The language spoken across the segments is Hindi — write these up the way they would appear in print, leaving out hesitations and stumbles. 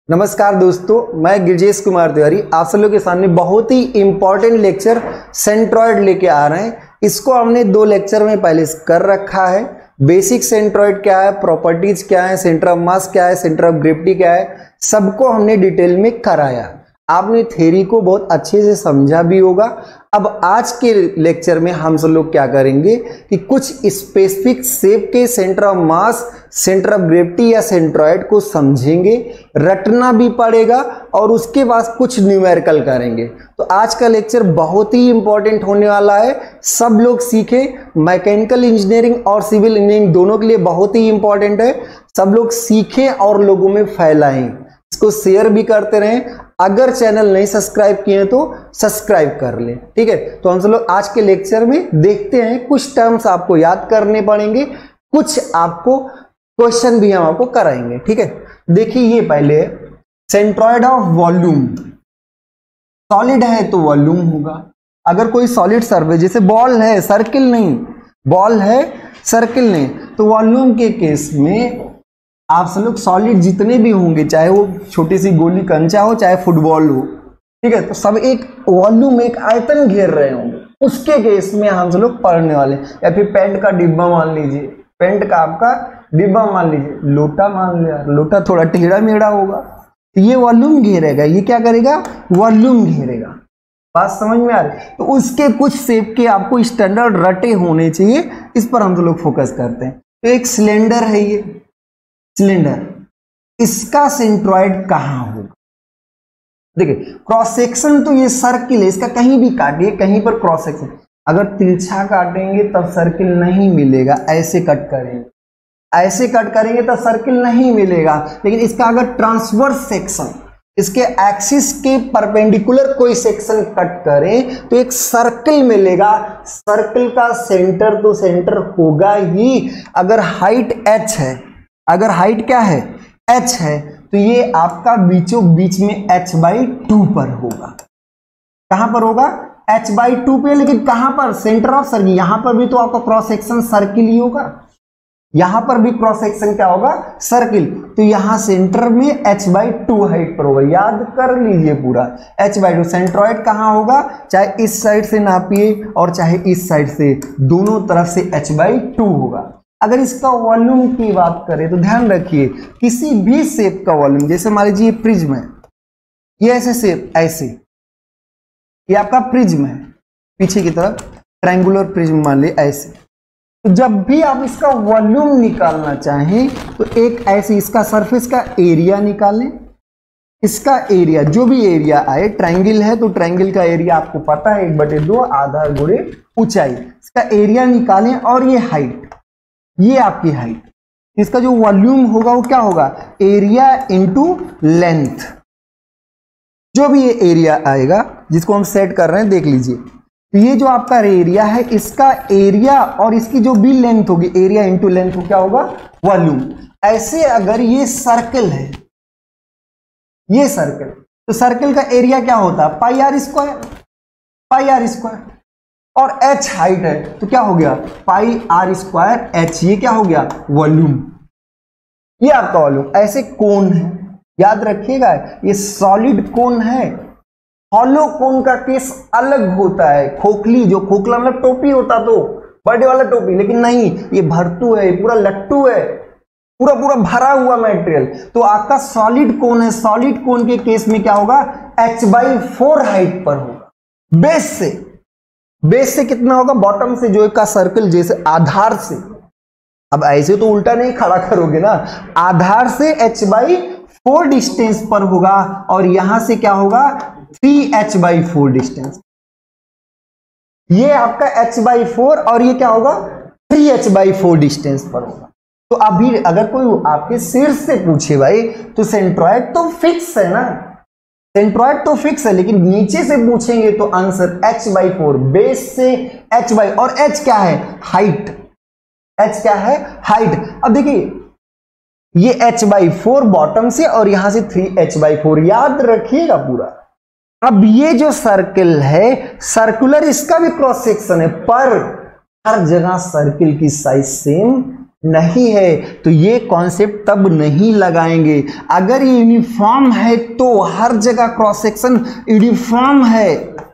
नमस्कार दोस्तों, मैं गिरजेश कुमार तिवारी आप सब लोग के सामने बहुत ही इंपॉर्टेंट लेक्चर सेंट्रॉइड लेके आ रहे हैं। इसको हमने 2 लेक्चर में पहले कर रखा है। बेसिक सेंट्रॉइड क्या है, प्रॉपर्टीज क्या है, सेंटर ऑफ मास क्या है, सेंटर ऑफ ग्रेविटी क्या है, सबको हमने डिटेल में कराया। आपने थ्योरी को बहुत अच्छे से समझा भी होगा। अब आज के लेक्चर में हम सब लोग क्या करेंगे कि कुछ स्पेसिफिक शेप के centre of mass, centre of gravity या सेंट्रॉइड को समझेंगे, रटना भी पड़ेगा और उसके बाद कुछ न्यूमेरिकल करेंगे। तो आज का लेक्चर बहुत ही इंपॉर्टेंट होने वाला है। सब लोग सीखें। मैकेनिकल इंजीनियरिंग और सिविल इंजीनियरिंग दोनों के लिए बहुत ही इंपॉर्टेंट है। सब लोग सीखें और लोगों में फैलाएं। इसको शेयर भी करते रहें। अगर चैनल नहीं सब्सक्राइब किए तो सब्सक्राइब कर लें, ठीक है। तो हम सब लोग आज के लेक्चर में देखते हैं। कुछ टर्म्स आपको याद करने पड़ेंगे, कुछ आपको क्वेश्चन भी हम आपको कराएंगे, ठीक है। देखिए ये पहले सेंट्रॉइड ऑफ वॉल्यूम। सॉलिड है तो वॉल्यूम होगा। अगर कोई सॉलिड सरफेस जैसे बॉल है, सर्किल नहीं, बॉल है सर्किल नहीं, तो वॉल्यूम के केस में आप सब लोग सॉलिड जितने भी होंगे, चाहे वो छोटी सी गोली कंचा हो चाहे फुटबॉल हो, ठीक है, तो सब एक वॉल्यूम एक आयतन घेर रहे होंगे। उसके केस में हम सब लोग पढ़ने वाले। या फिर पेंट का डिब्बा मान लीजिए, पेंट का आपका डिब्बा मान लीजिए, लोटा मान लिया, लोटा थोड़ा टेढ़ा मेढ़ा होगा तो ये वॉल्यूम घेरेगा। ये क्या करेगा? वॉल्यूम घेरेगा। बात समझ में आ रही? तो उसके कुछ शेप के आपको स्टैंडर्ड रटे होने चाहिए, इस पर हम सब लोग फोकस करते हैं। तो एक सिलेंडर है, ये सिलेंडर, इसका सेंट्रॉइड कहां होगा? देखिए क्रॉस सेक्शन तो ये सर्किल है, इसका कहीं भी काटिए, कहीं पर क्रॉस सेक्शन। अगर तिरछा काटेंगे तब सर्किल नहीं मिलेगा, ऐसे कट करेंगे, ऐसे कट करेंगे तब सर्किल नहीं मिलेगा। लेकिन इसका अगर ट्रांसवर्स सेक्शन, इसके एक्सिस के परपेंडिकुलर कोई सेक्शन कट करें तो एक सर्किल मिलेगा। सर्किल का सेंटर तो सेंटर होगा ही। अगर हाइट h है, अगर हाइट क्या है? h है, तो ये आपका बीचों बीच में h/2 पर होगा। कहां पर होगा? h/2 पे। लेकिन कहां पर? Centre of circle. यहां पर भी तो आपका क्रॉस सेक्शन सर्किल ही होगा, यहां पर भी क्रॉस सेक्शन क्या होगा? सर्किल। तो यहां सेंटर में h/2 हाइट पर होगा। याद कर लीजिए पूरा h/2। सेंट्रॉइड कहां होगा? चाहे इस साइड से नापिए और चाहे इस साइड से, दोनों तरफ से h/2 होगा। अगर इसका वॉल्यूम की बात करें तो ध्यान रखिए, किसी भी शेप का वॉल्यूम, जैसे मान लीजिए प्रिज्म है, ये ऐसे शेप, ऐसे, ये आपका प्रिज्म है, पीछे की तरफ ट्रायंगुलर प्रिज्म मान लीजिए ऐसे। तो जब भी आप इसका वॉल्यूम निकालना चाहें तो एक ऐसे इसका सरफेस का एरिया निकालें। इसका एरिया, जो भी एरिया आए, ट्रायंगल है तो ट्रायंगल का एरिया आपको पता है 1/2 आधार गुणे ऊंचाई। इसका एरिया निकालें और ये हाइट, ये आपकी हाइट। इसका जो वॉल्यूम होगा वो क्या होगा? Area into length. जो भी ये एरिया आएगा जिसको हम सेट कर रहे हैं, देख लीजिए, तो ये जो आपका एरिया है, इसका एरिया और इसकी जो भी लेंथ होगी, एरिया इंटू लेंथ, को क्या होगा? वॉल्यूम। ऐसे अगर ये सर्कल है, ये सर्कल, तो सर्कल का एरिया क्या होता है? πr², πr²। और h हाइट है तो क्या हो गया? πr²h। ये क्या हो गया? वॉल्यूम। ये आपका वॉल्यूम। ऐसे कोन है, याद रखिएगा, ये सॉलिड कोन है। हॉलो कोन का केस अलग होता है। खोखली, जो खोखला मतलब टोपी होता तो बर्थडे वाला टोपी, लेकिन नहीं, ये भरतू है, पूरा लट्टू है, पूरा पूरा भरा हुआ मटेरियल। तो आपका सॉलिड कोन है। सॉलिड कोन के केस में क्या होगा? h/4 हाइट पर होगा। बेस से, बेस से कितना होगा? बॉटम से, जो का सर्कल जैसे आधार से, अब ऐसे तो उल्टा नहीं खड़ा करोगे ना, आधार से h/4 डिस्टेंस पर होगा। और यहां से क्या होगा? 3h/4 distance. ये आपका h/4 और ये क्या होगा? 3h/4 डिस्टेंस पर होगा। तो अभी अगर कोई आपके सिर से पूछे भाई, तो सेंट्रॉइड तो फिक्स है ना, सेंट्रॉइड तो फिक्स है, लेकिन नीचे से पूछेंगे तो आंसर h/4, बेस से h/, और h क्या है? हाइट। h क्या है? हाइट। अब देखिए ये h/4 बॉटम से और यहां से 3h/4, याद रखिएगा पूरा। अब ये जो सर्कल है सर्कुलर, इसका भी क्रॉस सेक्शन है, पर हर जगह सर्किल की साइज सेम नहीं है, तो ये कॉन्सेप्ट तब नहीं लगाएंगे। अगर ये यूनिफॉर्म है तो हर जगह क्रॉस सेक्शन यूनिफॉर्म है,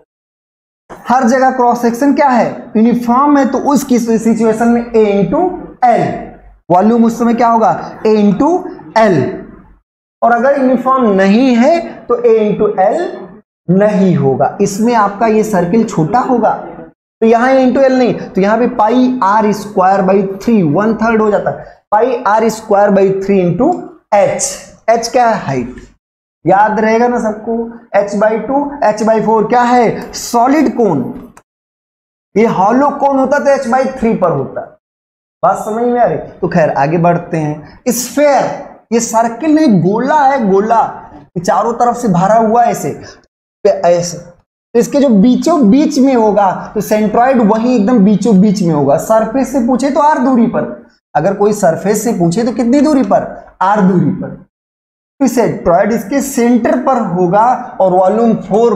हर जगह क्रॉस सेक्शन क्या है, यूनिफॉर्म है, तो उस सिचुएशन में A इंटू एल वॉल्यूम उस समय क्या होगा, A इंटू एल। और अगर यूनिफॉर्म नहीं है तो A इंटू एल नहीं होगा, इसमें आपका ये सर्किल छोटा होगा। तो यहां A इंटू एल नहीं, तो यहां पे पाई आर स्क्वायर बाई 3 1/3 हो जाता है, pi r square by 3 into h. H क्या है, हाइट, याद रहेगा ना सबको, h/2 h/4 क्या है, सॉलिड कोन। ये हॉलो कोन होता तो h/3 पर होता। बात समझ में आ रही? तो खैर आगे बढ़ते हैं। स्फेयर, ये सर्किल नहीं, गोला है, गोला चारों तरफ से भरा हुआ ऐसे ऐसे, तो इसके जो बीचों बीच में होगा तो सेंट्रॉइड वही एकदम बीचों बीच में होगा। सरफेस से पूछे तो r दूरी पर, अगर कोई सरफेस से पूछे तो कितनी दूरी पर, r दूरी पर। सेंट्रॉइड इसके सेंटर पर होगा और वॉल्यूम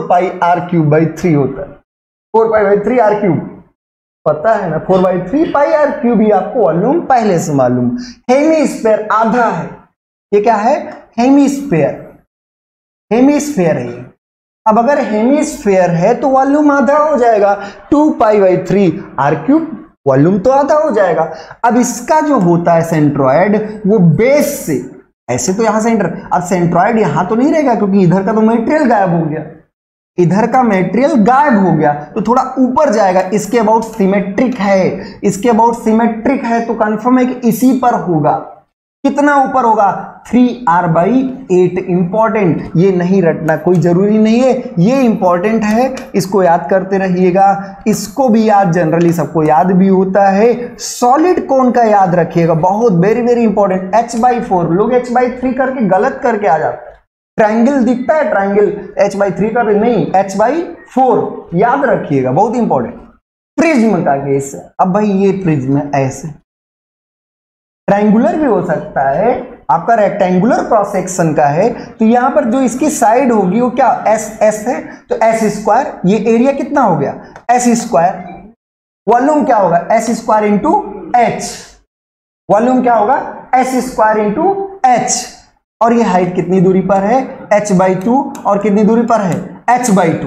4πr³/3 होता है। 4π/3 r³ पता है ना, 4/3 πr³ ही आपको वॉल्यूम पहले से मालूम। हेमीस्फेयर आधा है, ये क्या है, हेमीस्फेयर, हेमीस्फेयर है ये। अब अगर हेमीस्फेयर है तो वॉल्यूम आधा हो जाएगा, 2π/3 r³ वॉल्यूम तो आधा हो जाएगा। अब इसका जो होता है सेंट्रॉइड वो बेस से, ऐसे तो यहां सेंटर, अब सेंट्रॉइड यहां तो नहीं रहेगा क्योंकि इधर का तो मटेरियल गायब हो गया, इधर का मटेरियल गायब हो गया, तो थोड़ा ऊपर जाएगा। इसके अबाउट सिमेट्रिक है, इसके अबाउट सिमेट्रिक है तो कंफर्म है कि इसी पर होगा। कितना ऊपर होगा, 3r/8। इंपॉर्टेंट, ये नहीं रटना, कोई जरूरी नहीं है, ये इंपॉर्टेंट है, इसको याद करते रहिएगा। इसको भी याद जनरली सबको याद भी होता है। सॉलिड कोन का याद रखिएगा, बहुत वेरी वेरी इंपॉर्टेंट। h/4 लोग h/3 करके गलत करके आ जाते हैं। ट्रायंगल दिखता है, ट्रायंगल h/3 कर नहीं, h/4 याद रखिएगा, बहुत इंपॉर्टेंट। प्रिज्म का केस है, अब भाई ये प्रिज्म है ऐसे, ट्रायंगुलर भी हो सकता है, आपका रेक्टेंगुलर क्रॉस सेक्शन का है, तो यहां पर जो इसकी साइड होगी वो क्या, s है, तो s², ये एरिया कितना हो गया, s²। वॉल्यूम क्या होगा, s² इंटू h, वॉल्यूम क्या होगा, s² इंटू h। और ये हाइट कितनी दूरी पर है, h/2, और कितनी दूरी पर है, h/2,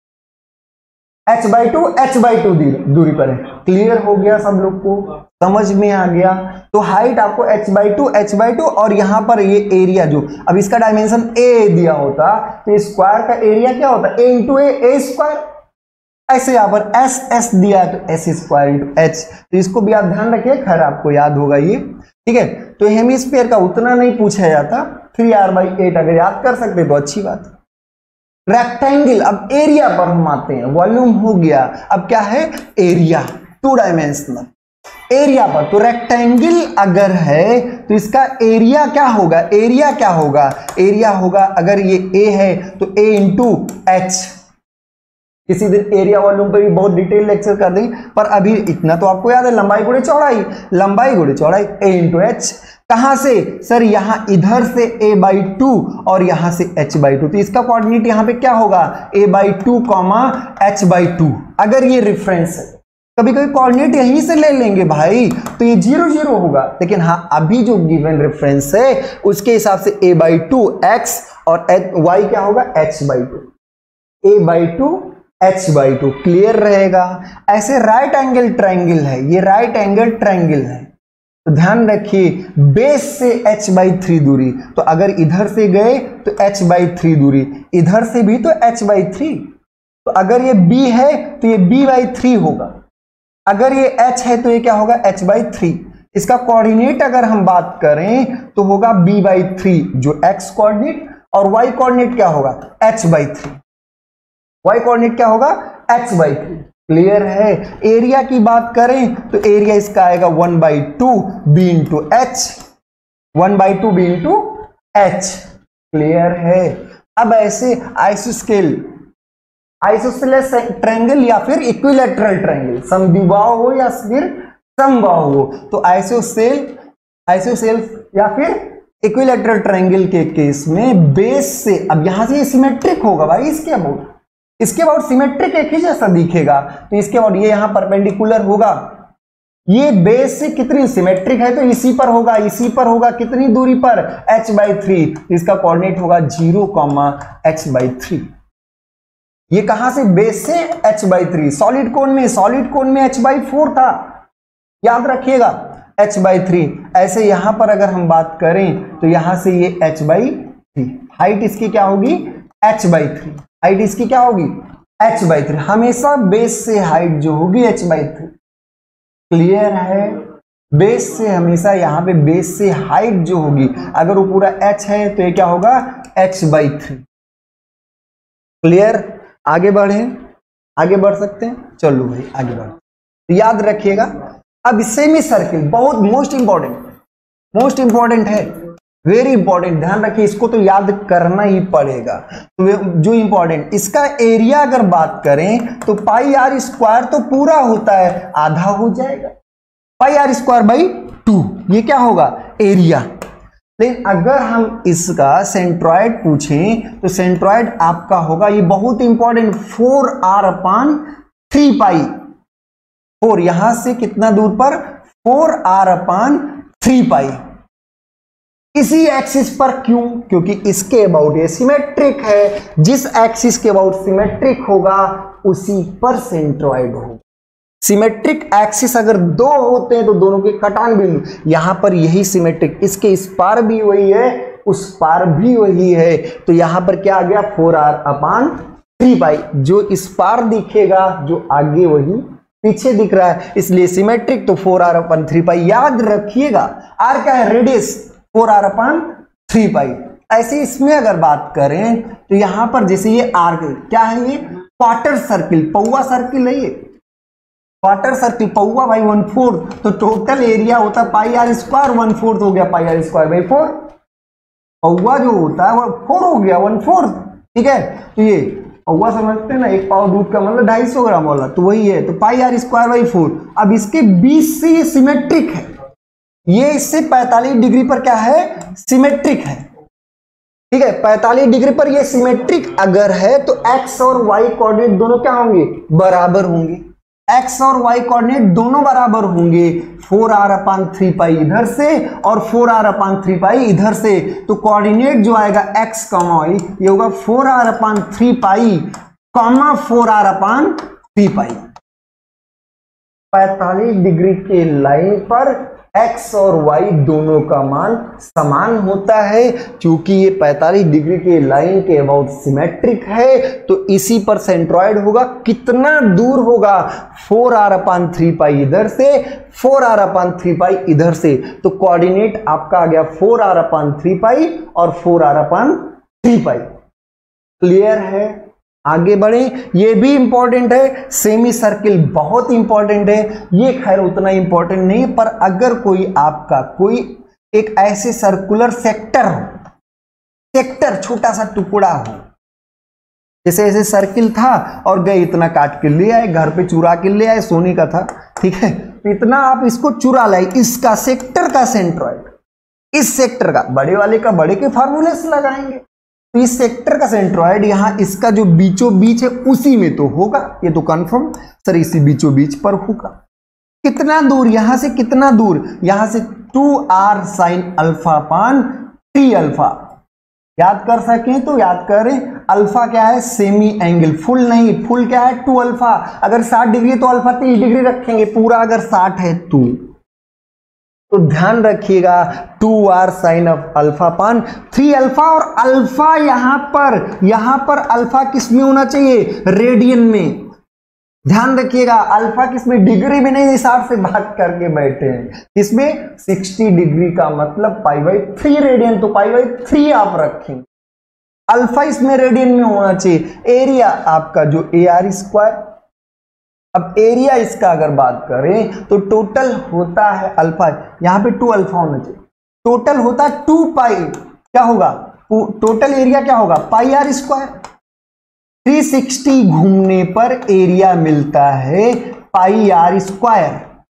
h/2 दूरी पर है। क्लियर हो गया सब लोग को, समझ में आ गया? तो हाइट आपको h/2 और यहां पर ये एरिया जो, अब इसका डायमेंशन a दिया होता तो स्क्वायर का एरिया क्या होता, a इंटू a²। ऐसे यहां पर s दिया है तो s² इंटू h, तो इसको भी आप ध्यान रखिए, खैर आपको याद होगा ये, ठीक है। तो हेमीस्फीयर का उतना नहीं पूछा जाता, 3r/8 अगर याद कर सकते तो अच्छी बात। रेक्टेंगल, अब एरिया पर हम आते हैं, वॉल्यूम हो गया, अब क्या है, एरिया, 2 डायमेंशनल एरिया पर। तो रेक्टेंगल अगर है तो इसका एरिया क्या होगा, एरिया क्या होगा, एरिया होगा, अगर ये a है तो a इंटू h। किसी दिन एरिया वॉल्यूम पे भी बहुत डिटेल लेक्चर कर देंगे, पर अभी इतना तो आपको याद है, लंबाई गुणे चौड़ाई, लंबाई गुणे चौड़ाई, a इंटू h। कहां से सर, यहां इधर से a/2 और यहां से h/2, तो इसका कोऑर्डिनेट यहां पे क्या होगा, a/2, h/2। अगर ये रेफरेंस है, कभी कभी कोऑर्डिनेट यहीं से ले लेंगे भाई, तो ये 0 0 होगा, लेकिन हाँ अभी जो गिवन रेफरेंस है उसके हिसाब से a/2 x और y क्या होगा, h/2, a/2 h/2। क्लियर रहेगा? ऐसे राइट एंगल ट्रायंगल है, ये राइट एंगल ट्रायंगल है, तो ध्यान रखिए बेस से h/3 दूरी, तो अगर इधर से गए तो h/3 दूरी, इधर से भी तो h/3, तो अगर ये b है तो ये b/3 होगा, अगर ये h है तो ये क्या होगा, h/3। इसका कोऑर्डिनेट अगर हम बात करें तो होगा b/3 जो x कोऑर्डिनेट, और y कोऑर्डिनेट क्या होगा, h/3, y कोऑर्डिनेट क्या होगा, h/3। क्लियर है? एरिया की बात करें तो एरिया इसका आएगा 1/2 b into h, 1/2 b into h। Clear है? अब ऐसे आइसोसेलेस ट्रायंगल या फिर इक्विलैटरल ट्रायंगल, समद्विबाहु हो या फिर समबाहु हो, तो आइसोसेल या फिर इक्विलैटरल ट्रायंगल के केस में बेस से, अब यहां से सिमेट्रिक होगा भाई, इसके अबाउट सिमेट्रिक एक ही जैसा दिखेगा, तो इसके बाद ये यहां परपेंडिकुलर होगा, ये बेस से कितनी सिमेट्रिक है तो इसी पर होगा, इसी पर होगा, कितनी दूरी पर, h/3। इसका कोऑर्डिनेट होगा 0,h/3। ये कहां से, बेस से h/3। सॉलिड कोन में h/4 था, याद रखिएगा h/3। ऐसे यहां पर अगर हम बात करें तो यहां से ये h/3, हाइट इसकी क्या होगी, h/3। हाइट इसकी क्या होगी, h/3। हमेशा बेस से हाइट जो होगी h/3। क्लियर है, बेस से हमेशा यहां पे बेस से हाइट जो होगी, अगर वो पूरा h है तो ये क्या होगा, h/3। क्लियर, आगे बढ़े, आगे बढ़ सकते हैं, चलो भाई आगे बढ़। तो याद रखिएगा, अब सेमी सर्किल बहुत मोस्ट इंपॉर्टेंट है, वेरी इंपॉर्टेंट, ध्यान रखिए, इसको तो याद करना ही पड़ेगा। तो जो इंपॉर्टेंट, इसका एरिया अगर बात करें तो πr² तो पूरा होता है, आधा हो जाएगा, πr²/2, ये क्या होगा, एरिया। लेकिन अगर हम इसका सेंट्रॉइड पूछें तो सेंट्रॉइड आपका होगा, ये बहुत इंपॉर्टेंट, 4r/3π। 4 यहां से कितना दूर पर, 4r/3π। इसी एक्सिस पर, क्यों, क्योंकि इसके अबाउट ये सिमेट्रिक है, जिस एक्सिस के अबाउट सिमेट्रिक होगा उसी पर सेंट्रॉइड होगा। सिमेट्रिक एक्सिस अगर दो होते हैं तो दोनों के कटान बिंदु, यहां पर यही सिमेट्रिक, इसके इस पार भी वही है, उस पार भी वही है, तो यहां पर क्या आ गया, 4r/3π। जो इस पार दिखेगा, जो आगे वही पीछे दिख रहा है, इसलिए सिमेट्रिक, तो 4r/3π। याद रखिएगा, आर क्या है, रेडियस, 4r/3π। ऐसे इसमें अगर बात करें तो यहां पर जैसे ये आर क्या है, ये क्वार्टर सर्किल, पौवा सर्किल है, ये क्वार्टर सर्किल, पौवा भाई 1/4, तो टोटल एरिया होता है πr², 1/4 हो गया πr²/4। पौवा जो होता है वो 4 हो गया, 1/4, ठीक है। तो ये पौवा समझते हैं ना, एक पाव दूध का मतलब 250 ग्राम वाला, तो वही है, तो πr²/4। अब इसके बीच से ये सिमेट्रिक है, ये इससे 45 डिग्री पर क्या है, सिमेट्रिक है, ठीक है। 45 डिग्री पर ये सिमेट्रिक अगर है तो x और y कोऑर्डिनेट दोनों क्या होंगे, बराबर होंगे। x और y कोऑर्डिनेट दोनों बराबर होंगे, 4r/3π इधर से और 4r/3π इधर से, तो कोऑर्डिनेट जो आएगा x, y, ये होगा 4r/3π, 4r/3π। 45 डिग्री के लाइन पर x और y दोनों का मान समान होता है, क्योंकि ये 45 डिग्री के लाइन के अबाउट सिमेट्रिक है, तो इसी पर सेंट्रॉइड होगा। कितना दूर होगा, 4r/3π इधर से, 4r/3π इधर से, तो कोऑर्डिनेट आपका आ गया 4r/3π और 4r/3π। क्लियर है, आगे बढ़े। ये भी इंपॉर्टेंट है, सेमी सर्किल बहुत इंपॉर्टेंट है, ये खैर उतना इंपॉर्टेंट नहीं है, पर अगर कोई आपका कोई एक ऐसे सर्कुलर सेक्टर हो, सेक्टर छोटा सा टुकड़ा हो, जैसे ऐसे सर्किल था और गए इतना काट के ले आए, घर पे चुरा के ले आए, सोने का था, ठीक है, इतना आप इसको चुरा लाए, इसका सेक्टर का सेंट्रॉइड, इस सेक्टर का, बड़े वाले का बड़े के फार्मूले से लगाएंगे, तो इस सेक्टर का सेंट्रॉइड यहां इसका जो बीचों बीच है उसी में तो होगा, ये तो कंफर्म सर, इसी बीचों बीच पर होगा। कितना दूर, यहां से कितना दूर, यहां से 2r sin α/3α। याद कर सकें तो याद करें, अल्फा क्या है, सेमी एंगल, फुल नहीं, फुल क्या है 2α, अगर 60 डिग्री तो अल्फा 30 डिग्री रखेंगे, पूरा अगर 60 है तो ध्यान रखिएगा 2r sin α/3α, और अल्फा यहां पर अल्फा किस में होना चाहिए, रेडियन में। ध्यान रखिएगा, अल्फा किसमें, डिग्री में नहीं, हिसाब से बात करके बैठे हैं, इसमें 60 डिग्री का मतलब π/3 रेडियन, तो π/3 आप रखेंगे, अल्फा इसमें रेडियन में होना चाहिए। एरिया आपका जो AR², अब एरिया इसका अगर बात करें तो टोटल होता है अल्फा, यहां पे 2α होना चाहिए, टोटल होता है 2π, क्या होगा, टोटल एरिया क्या होगा, πr²। 360 घूमने पर एरिया मिलता है πr²,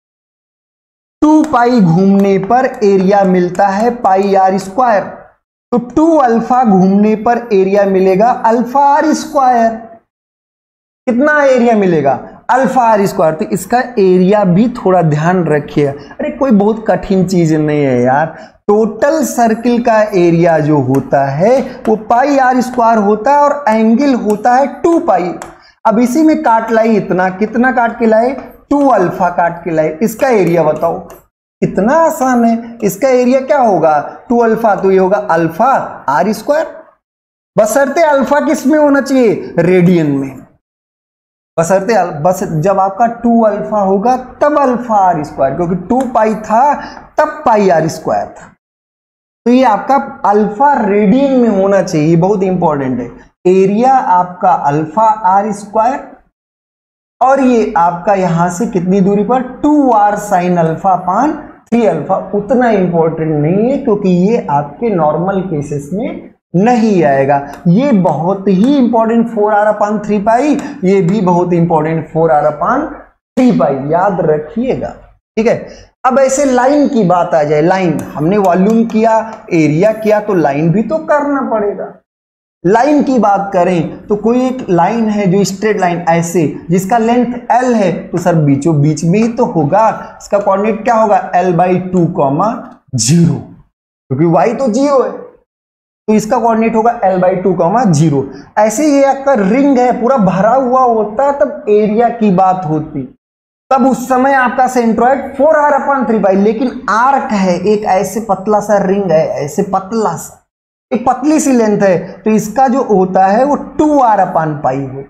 2π घूमने पर एरिया मिलता है πr², तो 2α घूमने पर एरिया मिलेगा α r²। कितना एरिया मिलेगा, अल्फा आर स्क्वायर। तो इसका एरिया भी थोड़ा ध्यान रखिए। अरे कोई बहुत कठिन चीज नहीं है यार। टोटल सर्किल का एरिया जो होता है वो पाई आर स्क्वायर होता है और एंगल होता है 2 पाई। अब इसी में काट लाई इतना, कितना काट के लाए 2 अल्फा काट के लाए। इसका एरिया बताओ, कितना आसान है। इसका एरिया क्या होगा 2 अल्फा, तो ये होगा अल्फा आर स्क्वायर। बशर्ते अल्फा किस में होना चाहिए, रेडियन में। बशर्ते बस जब आपका 2 अल्फा होगा तब अल्फा आर स्क्वायर, क्योंकि 2 पाई था तब पाई आर स्क्वायर था। तो ये आपका अल्फा रेडियन में होना चाहिए, बहुत इंपॉर्टेंट है। एरिया आपका अल्फा आर स्क्वायर और ये आपका यहां से कितनी दूरी पर 2 R sine alpha upon 3 alpha. उतना इंपॉर्टेंट नहीं है क्योंकि ये आपके नॉर्मल केसेस में नहीं आएगा। ये बहुत ही इंपॉर्टेंट 4 आर अपान 3 पाई, ये भी बहुत इंपॉर्टेंट 4 आर अपान 3 पाई, याद रखिएगा। ठीक है, अब ऐसे लाइन की बात आ जाए। लाइन हमने वॉल्यूम किया, एरिया किया, तो लाइन भी तो करना पड़ेगा। लाइन की बात करें तो कोई एक लाइन है जो स्ट्रेट लाइन ऐसे, जिसका लेंथ l है, तो सर बीचों बीच में ही तो होगा। इसका कोऑर्डिनेट क्या होगा l/2, 0, क्योंकि y तो 0 है, तो इसका कोऑर्डिनेट होगा l/2, 0। ऐसे ये आपका रिंग है, पूरा भरा हुआ होता तब एरिया की बात होती, तब उस समय आपका सेंट्रॉइड 4 आर अपान 3 पाई। लेकिन आर्क है, एक ऐसे पतला सा रिंग है, ऐसे पतला सा, एक पतली सी लेंथ है, तो इसका जो होता है वो 2 आर अपान पाई हो।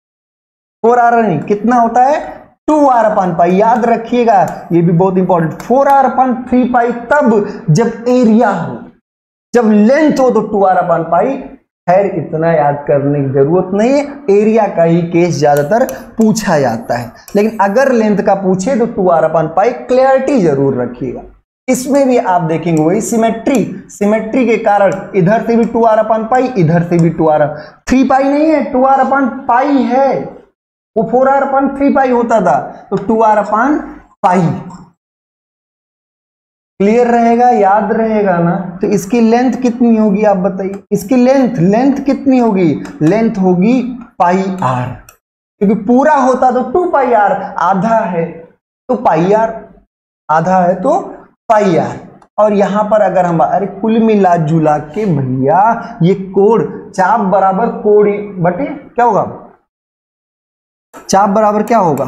4 आर नहीं, कितना होता है 2 आर अपान पाई। याद रखिएगा, ये भी बहुत इंपॉर्टेंट। 4 आर अपान 3 पाई तब जब एरिया हो, जब लेंथ हो तो 2 आर अपान पाई। खैर इतना याद करने की जरूरत नहीं है, एरिया का ही केस ज्यादातर पूछा जाता है। लेकिन अगर लेंथ का पूछे तो 2 आर अपान पाई, क्लैरिटी जरूर रखिएगा। इसमें भी आप देखेंगे वही सिमेट्री के कारण इधर से भी 2 आर अपान पाई, इधर से भी 2 आर। 3 पाई नहीं है, 2 आर अपान पाई है। वो 4 आर अपान 3 पाई होता था, तो 2 आर अपान पाई। क्लियर रहेगा, याद रहेगा ना। तो इसकी लेंथ कितनी होगी आप बताइए। इसकी लेंथ कितनी होगी, लेंथ होगी पाई आर, क्योंकि पूरा होता तो 2 पाई आर, आधा है तो पाई आर, आधा है तो पाई आर। और यहां पर अगर हम अरे कुल मिला जुला के भैया ये कोण, चाप बराबर कोण बटे क्या होगा, चाप बराबर क्या होगा,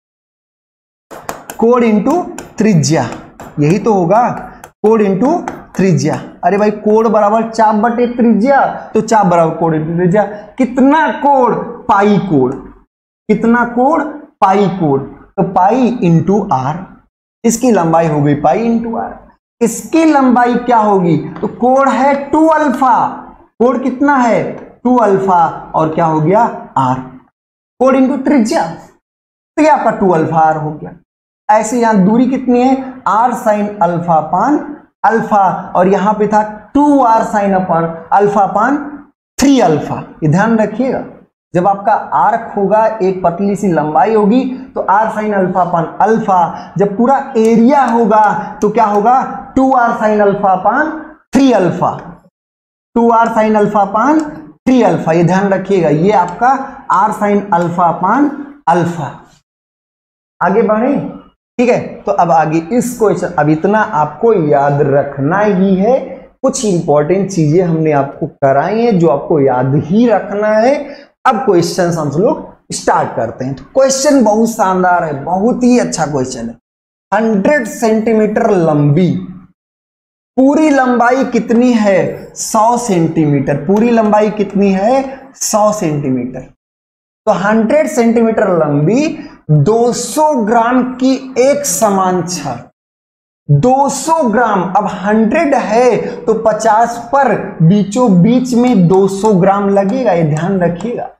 कोण इंटू त्रिज्या, यही तो होगा, कोण इंटू त्रिज्या। अरे भाई कोण बराबर चाप बटे त्रिज्या, तो चाप बराबर कोण इंटू त्रिज्या। कितना कोण, पाई कोण। कितना कोण, पाई कोण, तो पाई इंटू आर। इसकी लंबाई हो गई पाई इंटू आर। इसकी लंबाई क्या होगी, तो कोण है 2 अल्फा, कोण कितना है 2 अल्फा, और क्या हो गया आर, कोण इंटू त्रिज्या, तो ये आपका 2 अल्फा आर हो गया। ऐसे यहां दूरी कितनी है, R sine alpha upon alpha, और यहां पे था 2 R sine upon alpha upon 3 alpha. ये ध्यान रखिएगा, जब आपका आर्क होगा एक पतली सी लंबाई होगी तो R sine alpha upon alpha, जब पूरा एरिया होगा तो क्या होगा 2 R sine alpha upon 3 alpha, 2 R sine alpha upon 3 alpha. ये ध्यान रखिएगा, ये आपका R sine alpha upon alpha. आगे बढ़े, ठीक है। तो अब आगे इस क्वेश्चन, अब इतना आपको याद रखना ही है। कुछ इंपॉर्टेंट चीजें हमने आपको कराई हैं जो आपको याद ही रखना है। अब क्वेश्चन हम लोग स्टार्ट करते हैं। तो क्वेश्चन बहुत शानदार है, बहुत ही अच्छा क्वेश्चन है। 100 सेंटीमीटर लंबी, पूरी लंबाई कितनी है 100 सेंटीमीटर, पूरी लंबाई कितनी है 100 सेंटीमीटर। तो 100 सेंटीमीटर लंबी 200 ग्राम की एक समान छड़, 200 ग्राम। अब 100 है तो 50 पर बीचों बीच में 200 ग्राम लगेगा, ये ध्यान रखिएगा।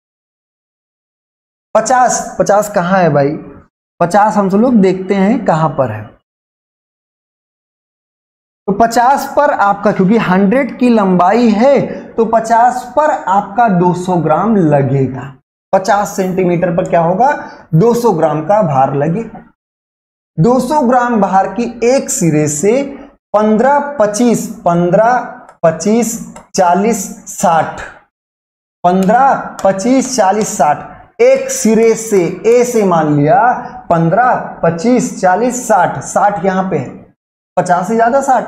50 कहां है भाई, 50 हम सब लोग देखते हैं कहां पर है। तो 50 पर आपका, क्योंकि 100 की लंबाई है तो 50 पर आपका 200 ग्राम लगेगा। 50 सेंटीमीटर पर क्या होगा 200 ग्राम का भार लगेगा। 200 ग्राम भार की एक सिरे से 15, 25, 40, 60, 15, 25, 40, 60, एक सिरे से ए से मान लिया 15, 25, 40, 60, 60 यहां पे है, 50 से ज्यादा 60,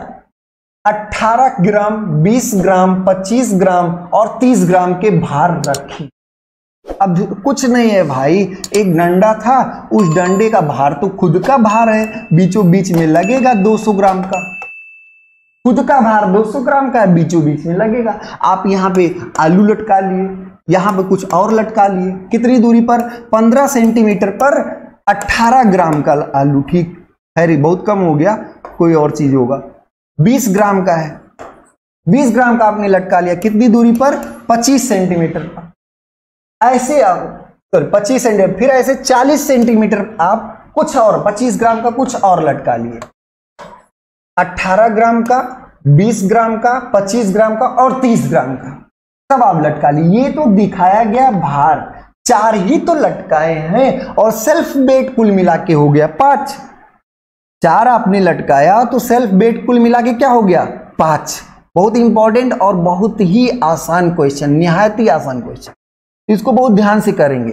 18 ग्राम, 20 ग्राम, 25 ग्राम और 30 ग्राम के भार रखी। अब कुछ नहीं है भाई, एक डंडा था, उस डंडे का भार तो खुद का भार है, बीचों बीच में लगेगा 200 ग्राम का, खुद का भार 200 ग्राम का है, बीचों बीच में लगेगा। आप यहाँ पे आलू लटका लिए, यहाँ पे कुछ और लटका लिए, कितनी दूरी पर, 15 सेंटीमीटर पर 18 ग्राम का आलू, ठीक है रे, बहुत कम हो गया, कोई और चीज होगा। 20 ग्राम का है, 20 ग्राम का आपने लटका लिया, कितनी दूरी पर, 25 सेंटीमीटर पर। ऐसे आप 25 सेंटीमीटर, फिर ऐसे 40 सेंटीमीटर आप कुछ और 25 ग्राम का कुछ और लटका लिए, 18 ग्राम का, 20 ग्राम का, 25 ग्राम का और 30 ग्राम का, सब आप लटका लिए। ये तो दिखाया गया भार, 4 ही तो लटकाए हैं और सेल्फ वेट कुल मिला के हो गया 5। 4 आपने लटकाया तो सेल्फ वेट कुल मिला के क्या हो गया, 5। बहुत इंपॉर्टेंट और बहुत ही आसान क्वेश्चन, निहायत ही आसान क्वेश्चन, इसको बहुत ध्यान से करेंगे।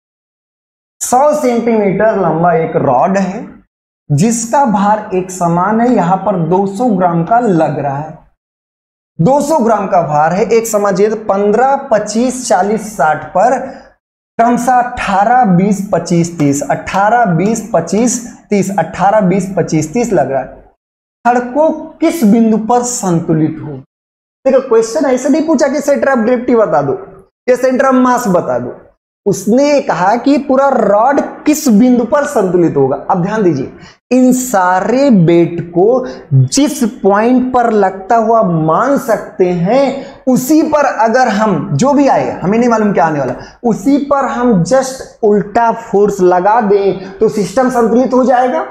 100 सेंटीमीटर लंबा एक रॉड है जिसका भार एक समान है, यहां पर 200 ग्राम का लग रहा है, 200 ग्राम का भार है, एक समान चाहिए, 15, 25, 40, 60 पर क्रमशः 18, 20, 25, 30, 18, 20, 25, 30, 18, 20, 25, 30 लग रहा है। छड़ को किस बिंदु पर संतुलित हो। देखो क्वेश्चन ऐसे नहीं पूछा कि सेंटर ऑफ ग्रेविटी बता दो या सेंटर ऑफ मास बता दो, उसने कहा कि पूरा रॉड किस बिंदु पर संतुलित होगा। अब ध्यान दीजिए, इन सारे वेट को जिस पॉइंट पर लगता हुआ मान सकते हैं उसी पर अगर हम, जो भी आए हमें नहीं मालूम क्या आने वाला, उसी पर हम जस्ट उल्टा फोर्स लगा दें तो सिस्टम संतुलित हो जाएगा।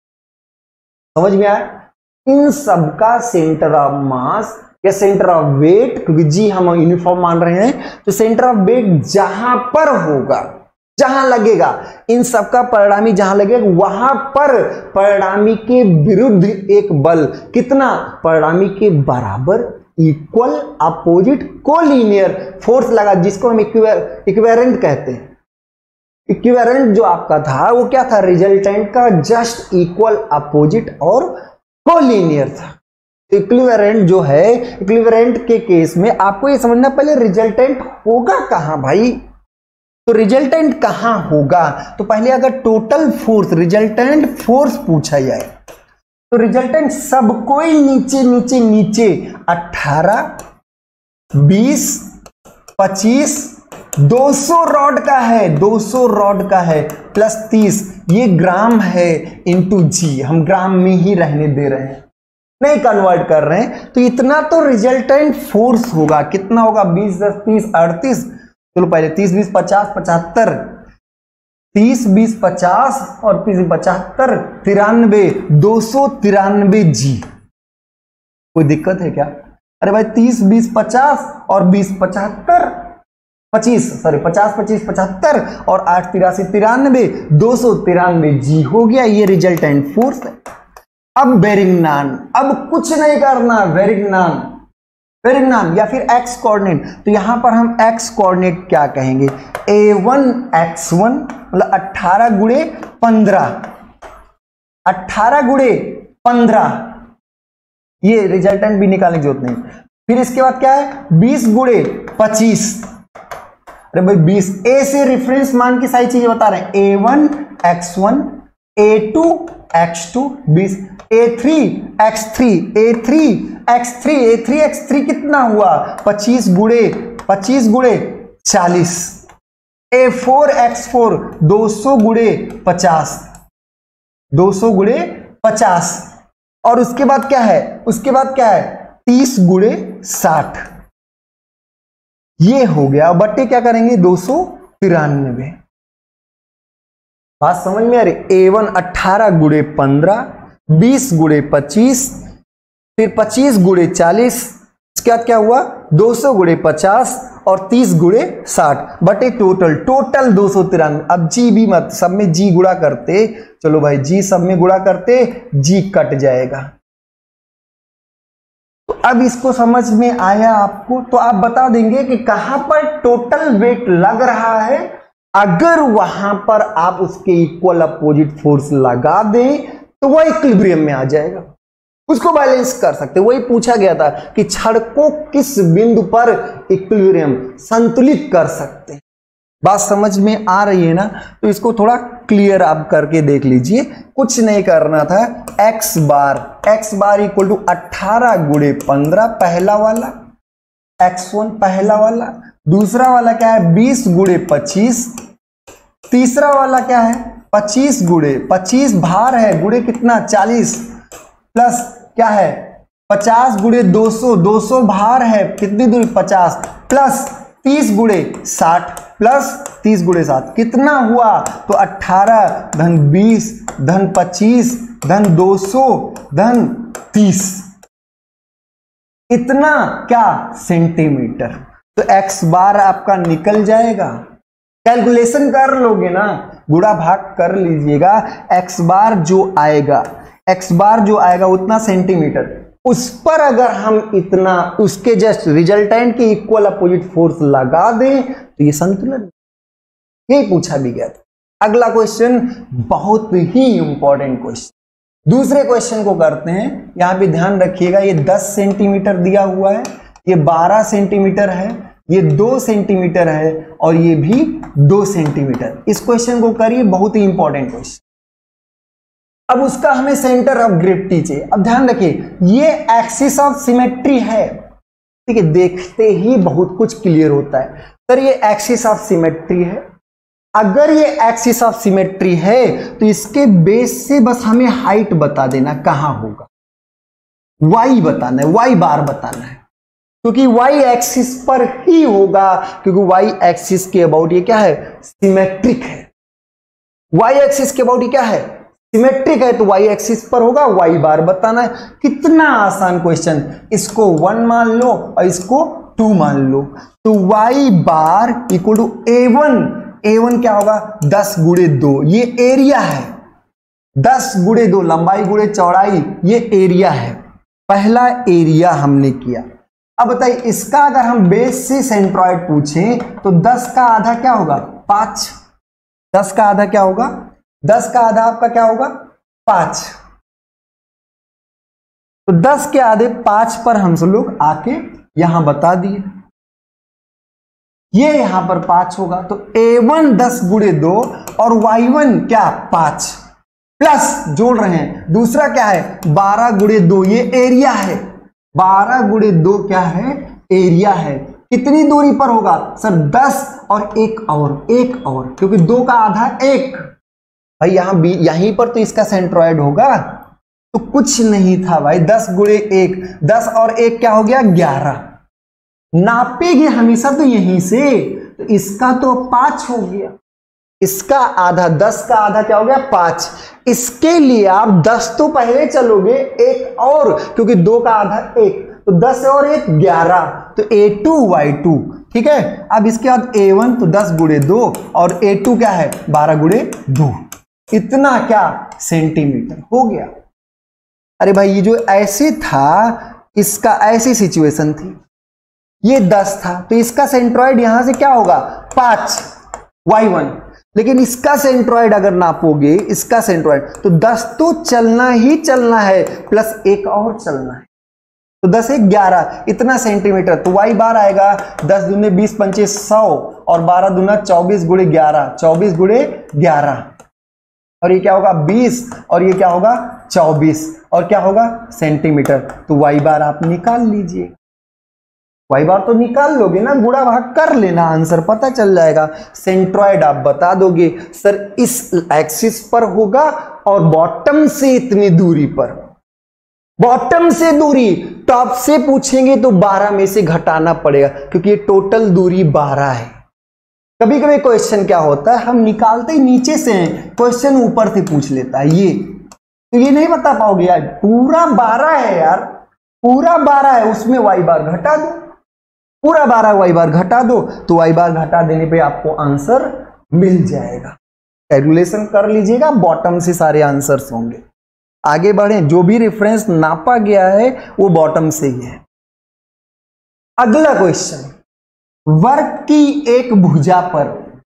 समझ में आया? इन सबका सेंटर ऑफ मास या सेंटर ऑफ वेट, क्योंकि जी हम यूनिफॉर्म मान रहे हैं, तो सेंटर ऑफ वेट जहां पर होगा, जहां लगेगा, इन सबका परिणामी जहां लगेगा वहां पर परिणामी के विरुद्ध एक बल, कितना, परिणामी के बराबर, इक्वल, अपोजिट, कोलिनियर फोर्स लगा, जिसको हम इक्विवेलेंट कहते हैं। इक्विवेलेंट जो आपका था वो क्या था, रिजल्टेंट का जस्ट इक्वल, अपोजिट और कोलिनियर था। इक्विवेलेंट जो है, इक्विवेलेंट के केस में आपको ये समझना पहले रिजल्टेंट होगा कहां भाई। तो रिजल्टेंट कहां होगा, तो पहले अगर टोटल फोर्स, रिजल्टेंट फोर्स पूछा जाए तो रिजल्टेंट सब कोई नीचे नीचे नीचे 18, 20, 25, 200 रॉड का है, 200 रॉड का है प्लस 30, ये ग्राम है इंटू जी, हम ग्राम में ही रहने दे रहे हैं, नहीं कन्वर्ट कर रहे हैं, तो इतना तो रिजल्टेंट फोर्स होगा। कितना होगा, 20, 10, 30, 38, चलो पहले 30, 20, 50, 75, 30, 20, 50 और 30, 75, 93, 293 जी। कोई दिक्कत है क्या? अरे भाई 30, 20, 50 और 20, 75, 25, सॉरी 50, 25, 75 और 8, 83, 93, 293 जी हो गया, ये रिजल्टेंट फोर्स है। अब बेरिंग नान, अब कुछ नहीं करना, बेरिंग नान या फिर एक्स कोऑर्डिनेट, तो यहां पर हम एक्स कोऑर्डिनेट क्या कहेंगे, A1 x1 मतलब 18 गुणे 15, 18 गुणे 15, ये रिजल्टेंट भी निकालने की जरूरत नहीं। फिर इसके बाद क्या है, 20 गुणे 25, अरे भाई 20, ए से रेफरेंस मान की सारी चीजें बता रहे हैं, A1 x1, A2 x2, 20, A3 x3, A3 x3, A3 x3 कितना हुआ, 25 गुणे 40, A4 x4 200 गुणे 50, 200 गुणे 50, और उसके बाद क्या है, उसके बाद क्या है, 30 गुणे 60, ये हो गया। बट्टे क्या करेंगे, 293। बात समझ में आ रही, A1 18 गुणे 15, 20 गुणे 25, फिर 25 गुणे 40, इसके बाद क्या हुआ, 200 गुणे 50 और 30 गुणे 60 बटे टोटल 293। अब जी भी मत, सब में जी गुणा करते, चलो भाई जी सब में गुणा करते, जी कट जाएगा। तो अब इसको समझ में आया आपको, तो आप बता देंगे कि कहां पर टोटल वेट लग रहा है अगर वहां पर आप उसके इक्वल अपोजिट फोर्स लगा दें तो वह इक्विलिब्रियम में आ जाएगा, उसको बैलेंस कर सकते। वही पूछा गया था कि छड़ को किस बिंदु पर इक्विलिब्रियम संतुलित कर सकते हैं। बात समझ में आ रही है ना? तो इसको थोड़ा क्लियर आप करके देख लीजिए। कुछ नहीं करना था, x बार इक्वल टू 18 गुणे 15 पहला वाला, x1 पहला वाला, दूसरा वाला क्या है 20 गुणे 25, तीसरा वाला क्या है 25 गुणे 25 भार है, गुणे कितना 40, प्लस क्या है 50 गुणे 200, 200 भार है, कितनी दूरी 50, प्लस 30 गुणे 60 प्लस 30 गुणे 7 कितना हुआ? तो 18 धन 20 धन 25 धन 200 धन 30, इतना क्या सेंटीमीटर। तो x बार आपका निकल जाएगा, कैलकुलेशन कर लोगे ना, गुणा भाग कर लीजिएगा। x बार जो आएगा उतना सेंटीमीटर, उस पर अगर हम इतना उसके जस्ट रिजल्टेंट के इक्वल अपोजिट फोर्स लगा दें तो ये संतुलन, यही पूछा भी गया था। अगला क्वेश्चन बहुत ही इंपॉर्टेंट क्वेश्चन, दूसरे क्वेश्चन को करते हैं। यहां पे ध्यान रखिएगा, ये 10 सेंटीमीटर दिया हुआ है, ये 12 सेंटीमीटर है, ये 2 सेंटीमीटर है और ये भी 2 सेंटीमीटर। इस क्वेश्चन को करिए, बहुत ही इंपॉर्टेंट क्वेश्चन। अब उसका हमें सेंटर ऑफ ग्रेविटी चाहिए। अब ध्यान रखिए, ये एक्सिस ऑफ सिमेट्री है, ठीक है, देखते ही बहुत कुछ क्लियर होता है। सर ये एक्सिस ऑफ सिमेट्री है, अगर ये एक्सिस ऑफ सिमेट्री है तो इसके बेस से बस हमें हाइट बता देना कहां होगा, y बताना है, y बार बताना है, क्योंकि y एक्सिस पर ही होगा, क्योंकि y एक्सिस के अबाउट ये क्या है सिमेट्रिक है, y एक्सिस के अबाउट ये क्या है सिमेट्रिक है, तो y एक्सिस पर होगा, y बार बताना है। कितना आसान क्वेश्चन, इसको 1 मान लो और इसको 2 मान लो, तो y bar equal to a1 क्या होगा 10 गुणे 2, ये एरिया है, 10 गुणे 2 लंबाई गुणे चौड़ाई, ये एरिया है, पहला एरिया हमने किया। अब बताइए इसका अगर हम बेस से सेंट्रॉइड पूछें तो 10 का आधा क्या होगा 5, 10 का आधा क्या होगा 10 का आधा आपका क्या होगा 5, तो 10 के आधे 5 पर हम सब लोग आके यहां बता दिए, ये यहां पर 5 होगा, तो a1 10 गुणे 2 और y1 क्या 5, प्लस जोड़ रहे हैं, दूसरा क्या है 12 गुणे 2, ये एरिया है, 12 गुणे 2 क्या है एरिया है, कितनी दूरी पर होगा सर 10 और एक और, क्योंकि 2 का आधा 1 भाई, यहीं पर तो इसका सेंट्रॉइड होगा, तो कुछ नहीं था भाई, 10 गुणे 1, 10 और 1 क्या हो गया 11, नापेंगे हमेशा तो यहीं से, तो इसका तो 5 हो गया, इसका आधा 10 का आधा क्या हो गया 5, इसके लिए आप 10 तो पहले चलोगे, एक और, क्योंकि 2 का आधा 1, तो 10 और 1 11, तो a2 y2, ठीक है। अब इसके बाद a1 तो 10 गुणे 2 और a2 क्या है 12 गुणे 2, इतना क्या सेंटीमीटर हो गया। अरे भाई ये जो ऐसे था, इसका ऐसी सिचुएशन थी, ये 10 था, तो इसका सेंट्रॉइड यहां से क्या होगा 5 y1, लेकिन इसका सेंट्रॉइड अगर नापोगे, इसका सेंट्रॉइड तो 10 तो चलना ही चलना है, प्लस एक और चलना है, तो 10 एक 11, इतना सेंटीमीटर, तो y बार आएगा 10 दूने 20 पंचे 100 और 12 दूना 24 गुणे 11, 24 गुणे 11, और ये क्या होगा 20 और ये क्या होगा 24 और क्या होगा सेंटीमीटर, तो y बार आप निकाल लीजिए, y बार तो निकाल लोगे ना, गुणा भाग कर लेना, आंसर पता चल जाएगा। सेंट्रॉइड आप बता दोगे सर इस एक्सिस पर होगा और बॉटम से इतनी दूरी पर, बॉटम से दूरी, टॉप से पूछेंगे तो 12 में से घटाना पड़ेगा, क्योंकि ये टोटल दूरी 12 है। कभी कभी क्वेश्चन क्या होता है, हम निकालते ही नीचे से हैं, क्वेश्चन ऊपर से पूछ लेता है, ये तो ये नहीं बता पाओगे यार, पूरा 12 है यार, पूरा 12 है, उसमें y बार घटा दो, पूरा 12 y बार घटा दो, तो y बार घटा देने पे आपको आंसर मिल जाएगा। कैलकुलेशन कर लीजिएगा, बॉटम से सारे आंसर्स होंगे। आगे बढ़े, जो भी रेफरेंस नापा गया है वो बॉटम से ही है। अगला क्वेश्चन, वर्ग की एक भुजा पर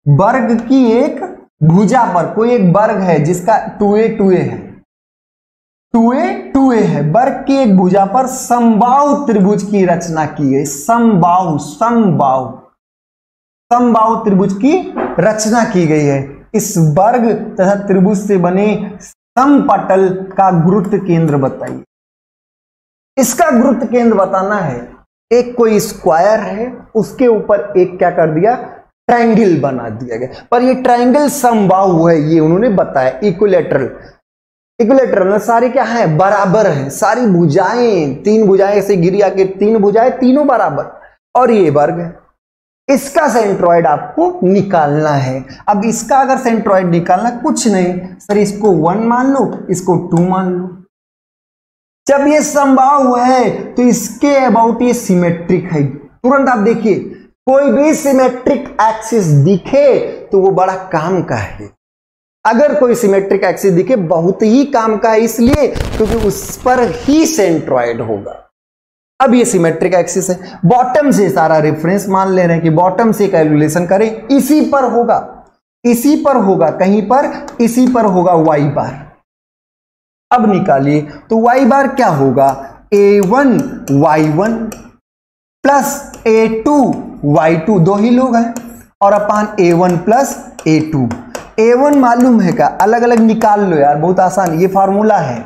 वर्ग की एक भुजा पर, कोई एक वर्ग है जिसका 2a 2a है, 2a 2a है, वर्ग की एक भुजा पर समबाहु त्रिभुज की रचना की गई। समबाहु समबाहु समबाहु त्रिभुज की रचना की गई है। इस वर्ग तथा त्रिभुज से बने समपटल का गुरुत्व केंद्र बताइए। इसका गुरुत्व केंद्र बताना है। एक कोई स्क्वायर है, उसके ऊपर एक क्या कर दिया, ट्रायंगल बना दिया गया, पर ये ट्रायंगल समबाहु है, ये उन्होंने बताया। इक्विलैटरल, इक्विलैटरल सारे क्या है, बराबर हैं, सारी भुजाएं, तीन भुजाएं ऐसे गिरी आके तीन भुजाएं तीनों बराबर, और ये वर्ग है। इसका सेंट्रॉइड आपको निकालना है। अब इसका अगर सेंट्रॉइड निकालना, कुछ नहीं सर, इसको 1 मान लो, इसको 2 मान लो। जब ये समबाहु है तो इसके अबाउट ये सिमेट्रिक है। तुरंत आप देखिए, कोई भी सिमेट्रिक एक्सिस दिखे तो वो बड़ा काम का है। अगर कोई सिमेट्रिक एक्सिस दिखे बहुत ही काम का है, इसलिए क्योंकि उस पर ही सेंट्रॉइड होगा। अब ये सिमेट्रिक एक्सिस है, बॉटम से सारा रेफरेंस मान ले रहे हैं कि बॉटम से कैलकुलेशन करें, इसी पर होगा, इसी पर होगा, कहीं पर इसी पर होगा y बार। अब निकालिए तो y बार क्या होगा, a1 y1 plus a2 y2, दो ही लोग हैं, और अपान a1 प्लस a2। a1 मालूम है क्या, अलग अलग निकाल लो यार, बहुत आसान, ये फार्मूला है।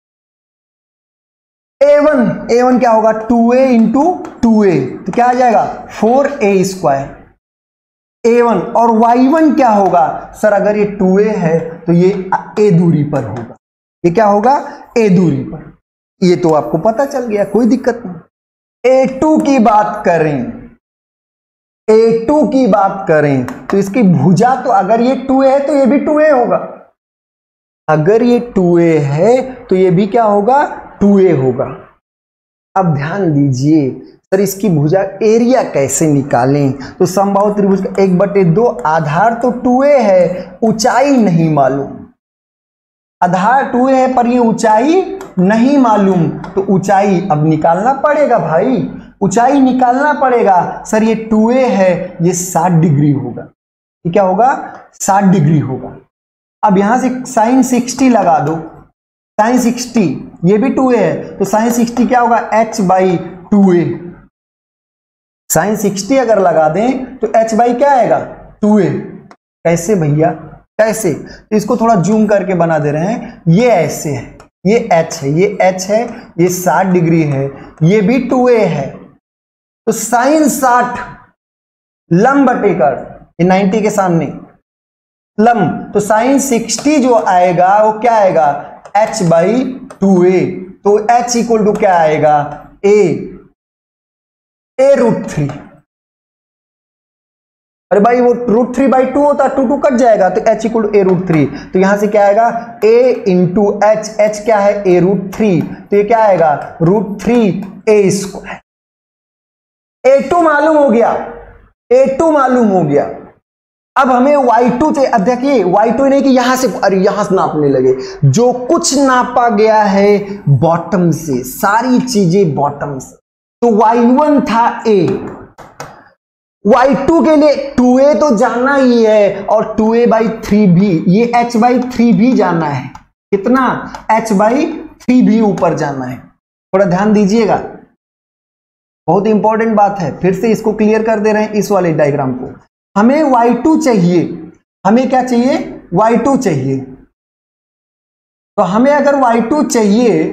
a1 क्या होगा, 2a इंटू 2a, तो क्या आ जाएगा 4a स्क्वायर a1। और y1 क्या होगा सर, अगर ये 2a है तो ये a दूरी पर होगा, ये क्या होगा, a दूरी पर। ये तो आपको पता चल गया, कोई दिक्कत नहीं। a2 की बात करें, a2 की बात करें तो इसकी भुजा, तो अगर ये 2a है तो ये भी 2a होगा, अगर ये 2a है तो ये भी क्या होगा, 2a होगा। अब ध्यान दीजिए सर, इसकी भुजा एरिया कैसे निकालें, तो समबाहु त्रिभुज का 1/2, आधार तो 2a है, ऊंचाई नहीं मालूम, आधार 2a है पर ये ऊंचाई नहीं मालूम, तो ऊंचाई अब निकालना पड़ेगा भाई, ऊंचाई निकालना पड़ेगा। सर ये 2a है, ये 60 डिग्री होगा, ये क्या होगा, 60 डिग्री होगा। अब यहां से sin 60 लगा दो, sin 60, ये भी 2a है, तो sin 60 क्या होगा, h/2a। sin 60 अगर लगा दें तो h बाई क्या आएगा, 2a। कैसे भैया, कैसे, तो इसको थोड़ा जूम करके बना दे रहे हैं, ये ऐसे है, ये h है, ये h है, ये 60 डिग्री है, ये भी 2a है, तो sin 60 लंब बटेकर, ये 90 के सामने लंब, तो sin 60 जो आएगा वो क्या आएगा, h/2a, तो h इक्वल टू क्या आएगा, a√3। अरे भाई वो √3/2 होता, 2 कट जाएगा, तो h इक्वल टू a√3, तो यहां से क्या आएगा, a इंटू h, h क्या है, a√3, तो ये क्या आएगा, √3a स्क्वायर। a2 मालूम हो गया, a2 मालूम हो गया। अब हमें y2 से, अब देखिए y2 नहीं कि यहां से, अरे यहां से नापने लगे, जो कुछ नापा गया है बॉटम से, सारी चीजें बॉटम से, तो y1 था a, y2 के लिए 2a तो जाना ही है, और 2a/3 भी, ये h/3 भी जाना है, कितना, h/3 भी ऊपर जाना है। थोड़ा ध्यान दीजिएगा, बहुत इंपॉर्टेंट बात है, फिर से इसको क्लियर कर दे रहे हैं, इस वाले डायग्राम को। हमें y2 चाहिए, हमें क्या चाहिए, y2 चाहिए, तो हमें अगर y2 चाहिए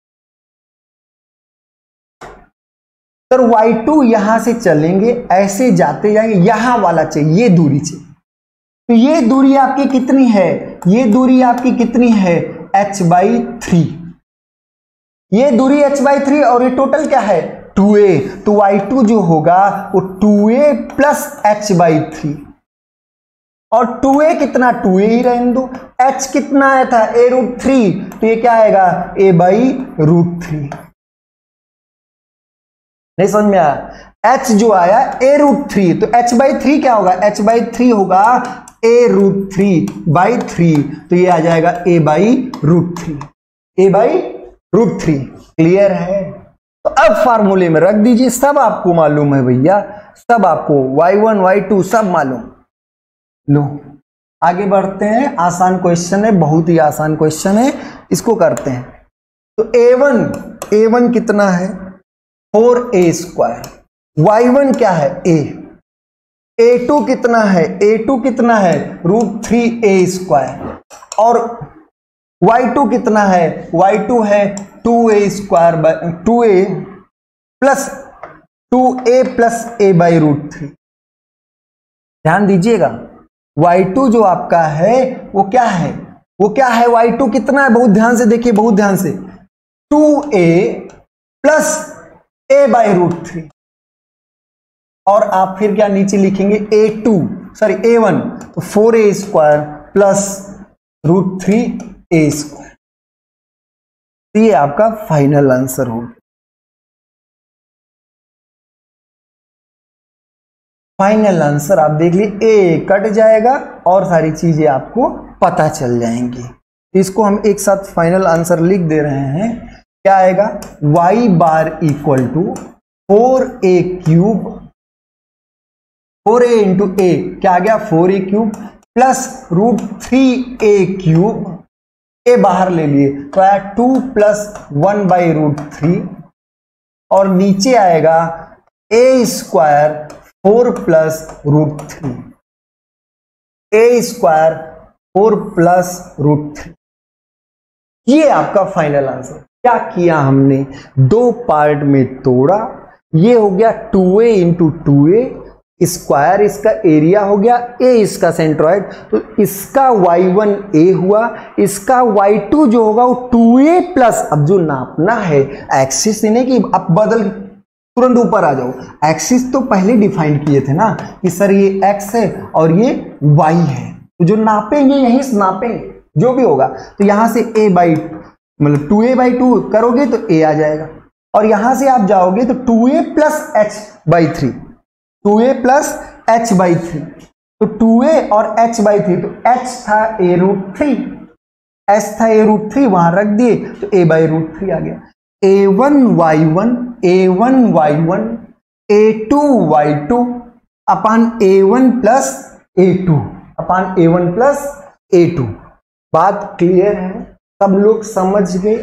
तो y2 यहां से चलेंगे, ऐसे जाते जाएंगे, यहां वाला चाहिए, ये दूरी चाहिए, तो ये दूरी आपकी कितनी है, ये दूरी आपकी कितनी है, h/3, ये दूरी h/3, और ये टोटल क्या है, 2a, तो y2 जो होगा वो 2a प्लस h/3, और 2a कितना, 2a ही रहने दो, h कितना आया था, a√3, तो ये क्या आएगा, a/√3। नहीं समझ में आया, h जो आया a√3, तो h/3 क्या होगा, h/3 होगा a√3/3, तो ये आ जाएगा a/√3, a/√3। क्लियर है, तो अब फार्मूले में रख दीजिए, सब आपको मालूम है भैया, सब आपको y1 y2 सब मालूम। लो आगे बढ़ते हैं, आसान क्वेश्चन है, बहुत ही आसान क्वेश्चन है, इसको करते हैं। तो a1 कितना है 4a², y1 क्या है a, a2 कितना है √3a², और y2 कितना है, y2 है 2a प्लस a/√3। ध्यान दीजिएगा, y2 जो आपका है वो क्या है, y2 कितना है, बहुत ध्यान से देखिए, बहुत ध्यान से, 2a प्लस a/√3, और आप फिर क्या नीचे लिखेंगे a1, तो 4a² प्लस √3a²। ये आपका फाइनल आंसर होगा। फाइनल आंसर आप देख लीजिए, ए कट जाएगा और सारी चीजें आपको पता चल जाएंगी। इसको हम एक साथ फाइनल आंसर लिख दे रहे हैं, क्या आएगा, y bar equal to 4a³ 4a into a क्या आ गया 4a³ प्लस √3a³, a बाहर ले लिए तो आया 2 + 1/√3, और नीचे आएगा a² 4 + √3, a² 4 + √3। ये आपका फाइनल आंसर। क्या किया हमने, दो पार्ट में तोड़ा, ये हो गया 2a इंटू 2a स्क्वायर, इसका एरिया हो गया, a इसका सेंट्रॉइड, तो इसका y1 a हुआ, इसका y2 जो होगा वो 2a प्लस, अब जो नापना है एक्सिस इन्हें कि अब बदल तुरंत ऊपर आ जाओ, एक्सिस तो पहले डिफाइन किए थे ना कि सर ये x है और ये y है, तो जो नापेंगे यहीं से नापेंगे जो भी होगा, तो यहां से मतलब 2a/2 करोगे तो a आ जाएगा, और यहां से आप जाओगे तो 2a + h/3, 2a + h/3, तो 2a और h/3, तो h था a√3, h था a√3 वहां रख दिए तो a/√3 आ गया। a1 y1 a2y2 अपान a1 + a2। बात क्लियर है, सब लोग समझ गए,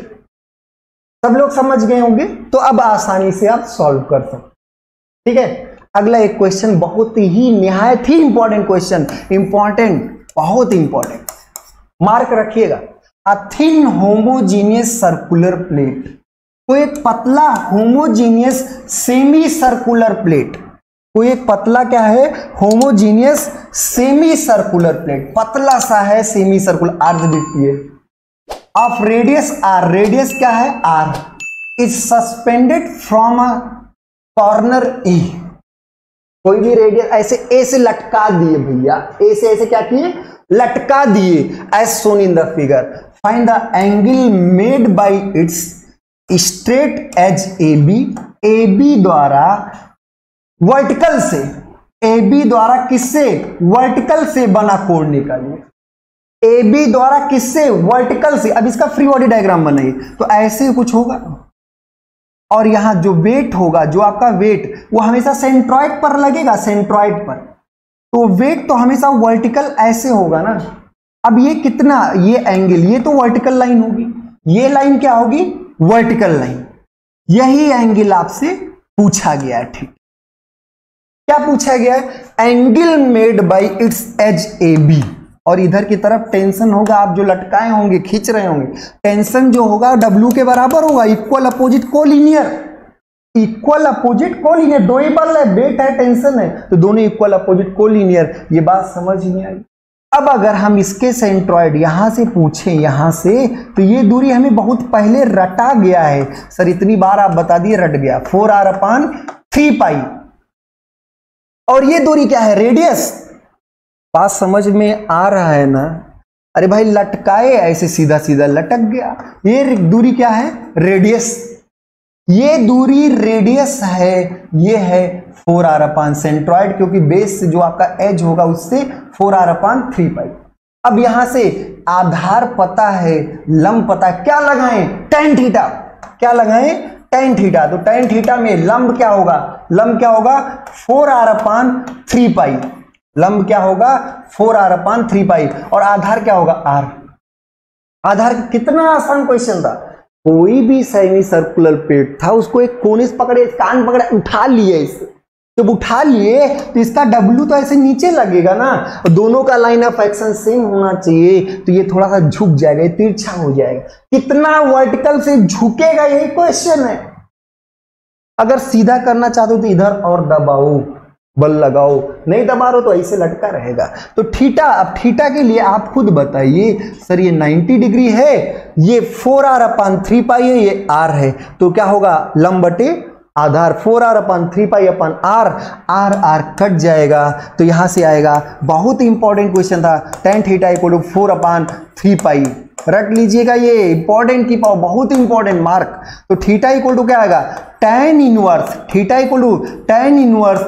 होंगे, तो अब आसानी से आप सॉल्व कर सकते। ठीक है, अगला एक क्वेश्चन बहुत ही निहायत ही इंपॉर्टेंट क्वेश्चन, बहुत इंपॉर्टेंट, मार्क रखिएगा। A thin homogeneous circular plate, तो एक पतला होमोजीनियस सेमी सर्कुलर प्लेट, कोई एक पतला क्या है, होमोजीनियस सेमी सर्कुलर प्लेट, पतला सा है सेमी सर्कुलर, अर्धवृत्तीय, ऑफ रेडियस r, रेडियस क्या है r, is suspended from a corner e, कोई भी रेडियस ऐसे ए से लटका दिए भैया, ए से ऐसे क्या किए, लटका दिए, as shown in the figure, find the angle made by its straight edge AB द्वारा वर्टिकल से, AB द्वारा किससे, वर्टिकल से बना कोण निकालिए, AB द्वारा किससे, वर्टिकल से। अब इसका फ्री बॉडी डायग्राम बनाइए, तो ऐसे कुछ होगा, और यहां जो वेट होगा, जो आपका वेट, वो हमेशा सेंट्रॉइड पर लगेगा, सेंट्रॉइड पर, तो वेट तो हमेशा वर्टिकल ऐसे होगा ना। अब ये कितना, ये एंगल, ये तो वर्टिकल लाइन होगी, ये लाइन क्या होगी, वर्टिकल लाइन, यही एंगल आपसे पूछा गया है। ठीक, क्या पूछा गया है, angle made by its edge AB, और इधर की तरफ टेंशन होगा, आप जो लटकाए होंगे, खींच रहे होंगे, टेंशन जो होगा W के बराबर होगा, इक्वल अपोजिट कोलिनियर, दो ही बल है, वेट है, टेंशन है, तो दोनों इक्वल अपोजिट कोलिनियर। ये बात समझ नहीं आई। अब अगर हम इसके सेंट्रॉइड यहां से पूछें, यहां से, तो ये दूरी हमें बहुत पहले रटा गया है, सर इतनी बार आप बता दिए, रट गया, 4r/3π, और ये दूरी क्या है, रेडियस। बात समझ में आ रहा है ना, अरे भाई लटकाए ऐसे सीधा सीधा लटक गया, ये दूरी क्या है, रेडियस, ये दूरी रेडियस है, ये है 4r/, सेंट्रॉइड, क्योंकि बेस से जो आपका एज होगा उससे 4r/3π। अब यहां से आधार पता है, लंब पता, क्या लगाएं, tan थीटा, क्या लगाएं, tan थीटा, तो tan थीटा में लंब क्या होगा, 4r/3π, लंब क्या होगा 4r/3π, और आधार क्या होगा r। आधार कितना आसान क्वेश्चन था, कोई भी सेमी सर्कुलर प्लेट था, उसको एक कोने से पकड़े, कान पकड़े, उठा लिए इसे, जब उठा लिए तो इसका W तो ऐसे नीचे लगेगा ना, दोनों का लाइन ऑफ एक्शन सेम होना चाहिए, तो ये थोड़ा सा झुक जाएगा, ये तिरछा हो जाएगा। कितना वर्टिकल से झुकेगा, यही क्वेश्चन है। अगर सीधा करना चाहते हो तो इधर और दबाओ, बल लगाओ, नहीं दबा रहे तो ऐसे लटका रहेगा। तो थीटा, अब थीटा के लिए आप खुद बताइए सर, ये 90 डिग्री है, ये 4r/3π है, ये r है, तो क्या होगा लंब बटे आधार 4r/3π/r, r कट जाएगा, तो यहां से आएगा, बहुत इंपॉर्टेंट क्वेश्चन था, tan थीटा = 4/3π, रट लीजिएगा, ये इंपॉर्टेंट की पाओ, बहुत इंपॉर्टेंट मार्क। तो थीटा इक्वल क्या आएगा, tan inverse, theta tan inverse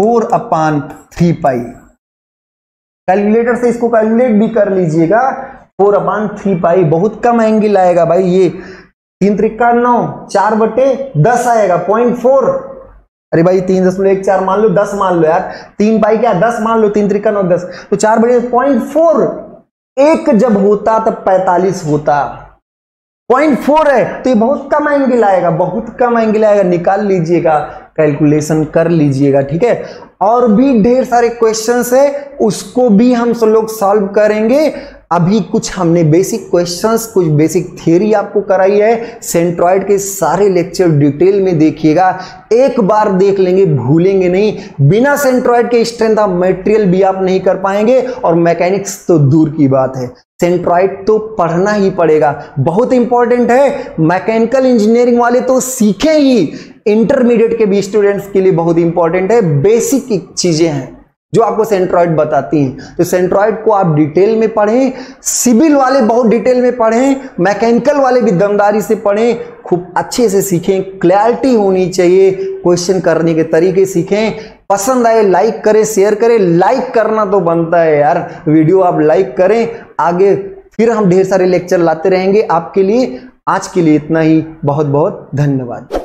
4/3π। Calculator से इसको कैलकुलेट भी कर लीजिएगा, 4/3π बहुत कम एंगल आएगा भाई, ये 3 त्रिका 9, 4/10 आएगा 0.4। अरे भाई 3.14 मान लो, 10 मान लो यार, 3π क्या 10 मान लो, 3 त्रिका 9 10, तो 4/0.4, एक जब होता तब 45 होता, 0.4 है, तो ये बहुत कम एंगल आएगा, बहुत कम एंगल आएगा, निकाल लीजिएगा, कैलकुलेशन कर लीजिएगा, ठीक है। और भी ढेर सारे क्वेश्चंस है, उसको भी हम सब लोग सॉल्व करेंगे। अभी कुछ हमने बेसिक क्वेश्चंस, कुछ बेसिक थ्योरी आपको कराई है। सेंट्रॉइड के सारे लेक्चर डिटेल में देखिएगा, एक बार देख लेंगे, भूलेंगे नहीं। बिना सेंट्रॉइड के स्ट्रेंथ ऑफ मटेरियल भी आप नहीं कर पाएंगे, और मैकेनिक्स तो दूर की बात है, सेंट्रॉइड तो पढ़ना ही पड़ेगा, बहुत इंपॉर्टेंट है। मैकेनिकल इंजीनियरिंग वाले तो सीखे ही, इंटरमीडिएट के भी स्टूडेंट्स के लिए बहुत इंपॉर्टेंट है, बेसिक चीजें हैं जो आपको सेंट्रॉइड बताती हैं। तो सेंट्रॉइड को आप डिटेल में पढ़ें, सिविल वाले बहुत डिटेल में पढ़ें, मैकेनिकल वाले भी दमदारी से पढ़ें, खूब अच्छे से सीखें, क्लैरिटी होनी चाहिए, क्वेश्चन करने के तरीके सीखें। पसंद आए लाइक करें, शेयर करें, लाइक करना तो बनता है यार, वीडियो आप लाइक करें, आगे फिर हम ढेर सारे लेक्चर लाते रहेंगे आपके लिए। आज के लिए इतना ही, बहुत बहुत धन्यवाद।